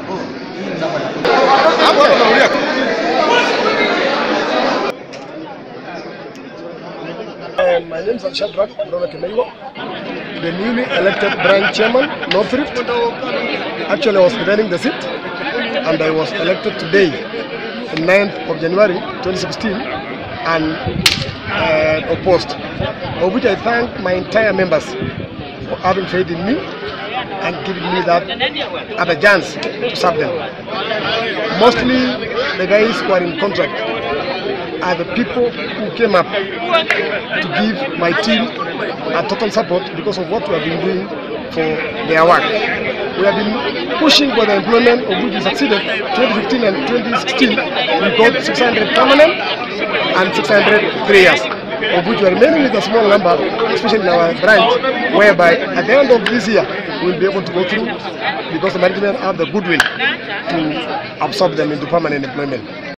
My name is Sharack Kipono, the newly elected branch chairman, North Rift. Actually, I was defending the seat, and I was elected today, the 9th of January 2016, and opposed. For which I thank my entire members for having faith in me and giving me that other chance to serve them. Mostly, the guys who are in contract are the people who came up to give my team a total support because of what we have been doing for their work. We have been pushing for the employment, of which we succeeded. 2015 and 2016, we got 600 permanent and 600 3 years, of which we are remaining with a small number, especially in our branch, whereby at the end of this year, we will be able to go through because the management have the goodwill to absorb them into permanent employment.